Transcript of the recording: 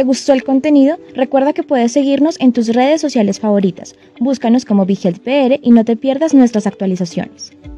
¿Te gustó el contenido? Recuerda que puedes seguirnos en tus redes sociales favoritas. Búscanos como BeHealthPR y no te pierdas nuestras actualizaciones.